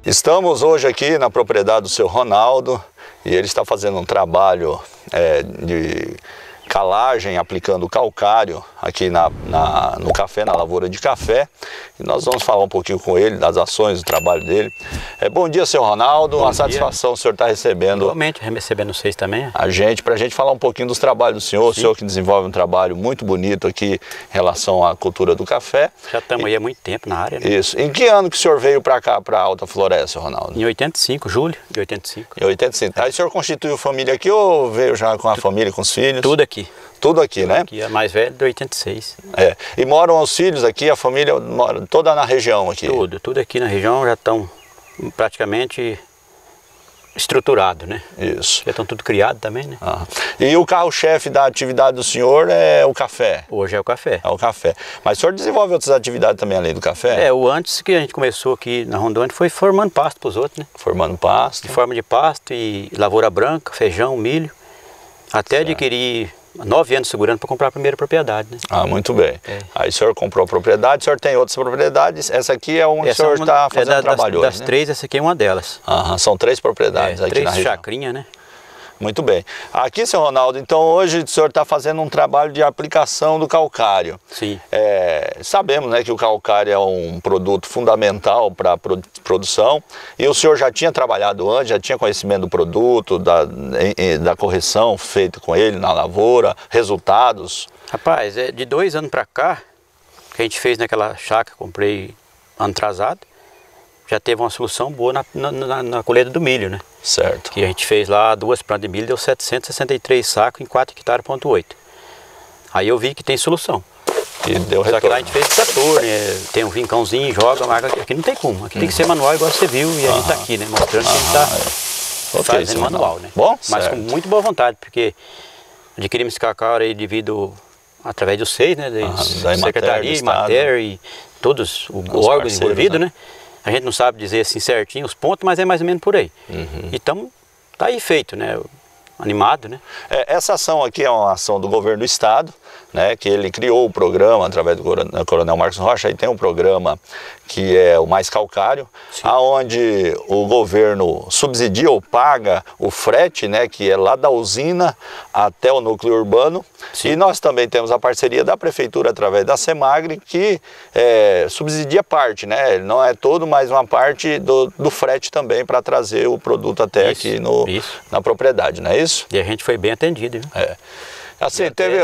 Estamos hoje aqui na propriedade do seu Ronaldo e ele está fazendo um trabalho de calagem, aplicando calcário aqui no café, na lavoura de café. E nós vamos falar um pouquinho com ele das ações, do trabalho dele. Bom dia, seu Ronaldo. Uma satisfação o senhor estar recebendo. Igualmente, recebendo vocês também. Para a gente falar um pouquinho dos trabalhos do senhor. Sim. O senhor que desenvolve um trabalho muito bonito aqui em relação à cultura do café. Já estamos aí há muito tempo na área, né? Isso. Em que ano que o senhor veio para cá, para Alta Floresta, seu Ronaldo? Em 85, julho de 85. Em 85. Aí o senhor constituiu família aqui ou veio já com a família, com os filhos? Tudo aqui. Tudo aqui, né? Aqui, a mais velha de 86. E moram os filhos aqui, a família mora toda na região aqui? Tudo aqui na região já estão praticamente estruturados, né? Isso. Já estão tudo criado também, né? E o carro-chefe da atividade do senhor é o café? Hoje é o café. É o café. Mas o senhor desenvolve outras atividades também além do café? O antes que a gente começou aqui na Rondônia foi formando pasto para os outros, né? Formando pasto. De forma de pasto e lavoura branca, feijão, milho. Até adquirir 9 anos segurando para comprar a primeira propriedade, né? Muito bem. Aí o senhor comprou a propriedade, o senhor tem outras propriedades, essa aqui é onde o senhor está fazendo trabalho hoje, das três, essa aqui é uma delas. São 3 propriedades aqui na região. 3 chacrinhas, né? Muito bem. Aqui, seu Ronaldo, então hoje o senhor está fazendo um trabalho de aplicação do calcário. Sim. Sabemos, né, que o calcário é um produto fundamental para a produção e o senhor já tinha trabalhado antes, já tinha conhecimento do produto, da correção feita com ele na lavoura, resultados? Rapaz, de 2 anos para cá, que a gente fez naquela chácara, comprei ano atrasado, já teve uma solução boa na colheita do milho, né? Certo. Que a gente fez lá 2 plantas de milho, deu 763 sacos em 4,8 hectares. Aí eu vi que tem solução. E deu retorno. Só que lá a gente fez trator, né? Tem um vincãozinho, joga, mas aqui não tem como. Aqui tem que ser manual igual você viu e a gente tá aqui, né? Mostrando que a gente tá fazendo manual, né? Bom, mas certo. com muito boa vontade, porque adquirimos esse cacau aí devido através dos seis, né? Da Secretaria, Imater e todos os órgãos envolvidos, né? A gente não sabe dizer assim certinho os pontos, mas é mais ou menos por aí. Então, tá aí feito, né? Animado, né? Essa ação aqui é uma ação do governo do estado, né? Que ele criou o programa através do Coronel Marcos Rocha. Aí tem um programa que é o Mais Calcário, aonde o governo subsidia ou paga o frete, né? Que é lá da usina até o núcleo urbano. Sim. E nós também temos a parceria da prefeitura através da Semagre, que subsidia parte, né? Não é todo, mas uma parte do frete também para trazer o produto até aqui na propriedade, não é isso? E a gente foi bem atendido, viu? Assim, teve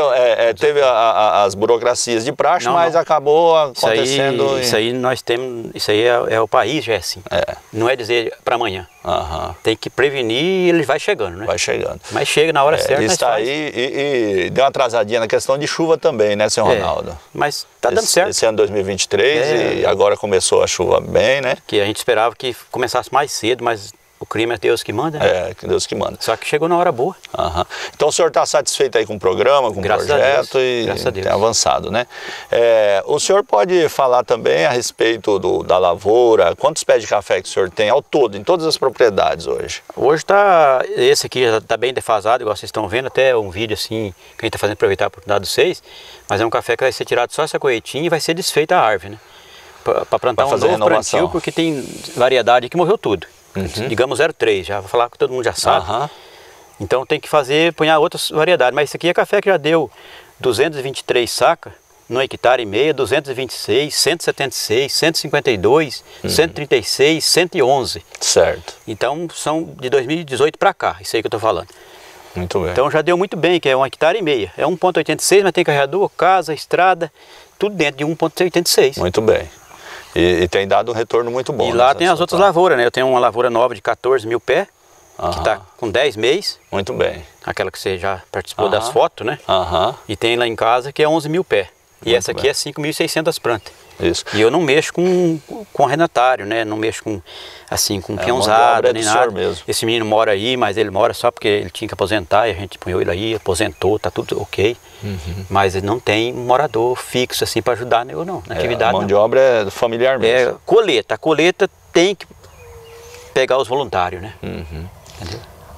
as burocracias de praxe, mas acabou acontecendo. Isso aí nós temos, isso aí é o país já é assim. Não é dizer para amanhã. Tem que prevenir e ele vai chegando, né? Vai chegando. Mas chega na hora certa. Está aí e deu uma atrasadinha na questão de chuva também, né, senhor Ronaldo? Mas tá dando certo. Esse ano 2023 e agora começou a chuva bem, né? Que a gente esperava que começasse mais cedo, mas o clima é Deus que manda, né? Que Deus que manda. Só que chegou na hora boa. Então o senhor está satisfeito aí com o programa, com o projeto e tem avançado, né? O senhor pode falar também a respeito da lavoura, quantos pés de café que o senhor tem ao todo, em todas as propriedades hoje? Hoje esse aqui já está bem defasado, igual vocês estão vendo, até um vídeo assim, que a gente está fazendo aproveitar a oportunidade dos 6, mas é um café que vai ser tirado só essa colheitinha e vai ser desfeita a árvore, né? Para plantar um novo plantio, porque tem variedade que morreu tudo. Digamos 0,3, já vou falar que todo mundo já sabe. Então tem que ponhar outras variedades. Mas esse aqui é café que já deu 223 sacas no hectare e meio, 226, 176, 152, 136, 111. Certo. Então são de 2018 para cá, isso aí que eu estou falando. Muito bem. Então já deu muito bem, que é 1,5 hectares. É 1,86, mas tem carregador, casa, estrada, tudo dentro de 1,86. Muito bem. E tem dado um retorno muito bom. E lá tem as outras lavouras, né? Eu tenho uma lavoura nova de 14 mil pés, que está com 10 meses. Muito bem. Aquela que você já participou das fotos, né? E tem lá em casa que é 11 mil pés. E essa aqui é 5.600 plantas. Isso. E eu não mexo com arrendatário, né? Não mexo com peãozada, nem nada. Mesmo. Esse menino mora aí, mas ele mora só porque ele tinha que aposentar e a gente põe ele aí, aposentou, tá tudo ok. Mas ele não tem um morador fixo assim para ajudar eu não, na atividade. A mão de obra é familiar mesmo. Colheita. A colheita tem que pegar os voluntários, né? Entendeu?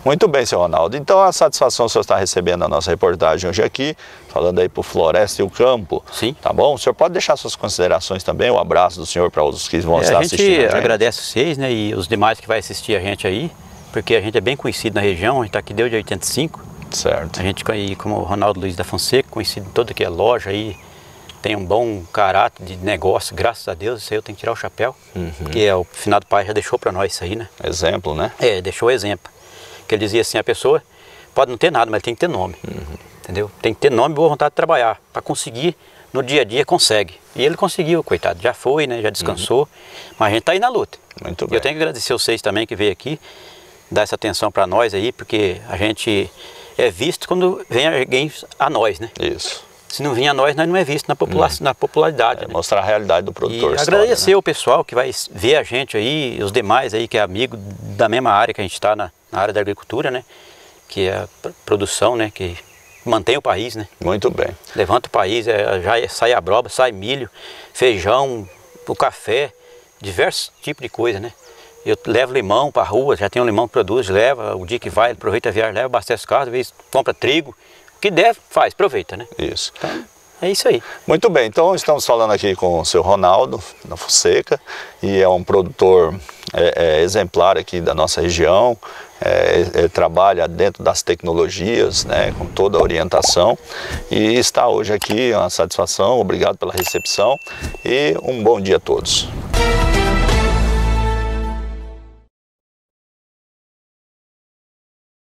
Muito bem, seu Ronaldo. Então, a satisfação o senhor está recebendo a nossa reportagem hoje aqui, falando aí para o Floresta e o Campo. Sim. Tá bom? O senhor pode deixar suas considerações também, o abraço do senhor para os que vão estar assistindo a gente. A gente agradece vocês, né, e os demais que vai assistir a gente aí, porque a gente é bem conhecido na região, a gente está aqui desde 85. Certo. A gente, como o Ronaldo Luiz da Fonseca, conhecido em toda que é loja aí, tem um bom caráter de negócio, graças a Deus, isso aí eu tenho que tirar o chapéu, que o finado pai já deixou para nós isso aí, né? Exemplo, né? Deixou exemplo. Que ele dizia assim, a pessoa pode não ter nada, mas tem que ter nome, entendeu? Tem que ter nome e boa vontade de trabalhar, para conseguir, no dia a dia consegue. E ele conseguiu, coitado, já foi, né? Já descansou, mas a gente está aí na luta. Muito bem. Eu tenho que agradecer vocês também que veio aqui, dar essa atenção para nós aí, porque a gente é visto quando vem alguém a nós, né? Isso. Se não vir a nós não é visto na popularidade. Né? Mostrar a realidade do produtor. E agradecer o pessoal que vai ver a gente aí, os demais aí que é amigo da mesma área que a gente está na área da agricultura, né? Que é a produção, né? Que mantém o país, né? Muito bem. Levanta o país, já sai abroba, sai milho, feijão, o café, diversos tipos de coisa, né? Eu levo limão para a rua, já tem um limão que produz, leva, o dia que vai, aproveita a viagem, leva, abastece o carro, às vezes compra trigo. O que der, faz, aproveita, né? Isso. Então, é isso aí. Muito bem, então estamos falando aqui com o seu Ronaldo da Fonseca, e é um produtor exemplar aqui da nossa região, ele trabalha dentro das tecnologias, né, com toda a orientação, e está hoje aqui, uma satisfação, obrigado pela recepção e um bom dia a todos.